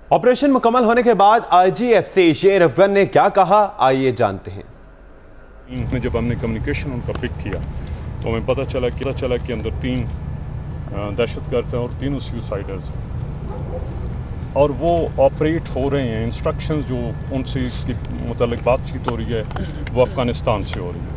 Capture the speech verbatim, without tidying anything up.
Operation मुकम्मल होने के बाद आईजीएफसी शेर अफगन ने क्या कहा, आइए जानते हैं। में जब हमने कम्युनिकेशन उनका पिक किया तो हमें पता चला कि पता चला कि अंदर तीन दहशतगर्द हैं और तीनों सुसाइडर्स हैं और वो ऑपरेट हो रहे हैं। इंस्ट्रक्शंस जो उनसे इसके मुतालिक बातचीत हो रही है वो अफ़गानिस्तान से हो रही है।